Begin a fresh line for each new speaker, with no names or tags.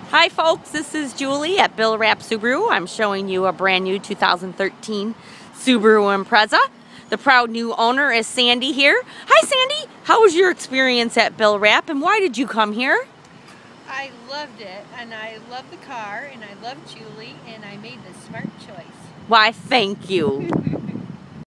Hi folks, this is Julie at Bill Rapp Subaru. I'm showing you a brand new 2013 Subaru Impreza. The proud new owner is Sandy here. Hi Sandy, how was your experience at Bill Rapp and why did you come here?
I loved it, and I love the car, and I love Julie, and I made the smart choice.
Why, thank you.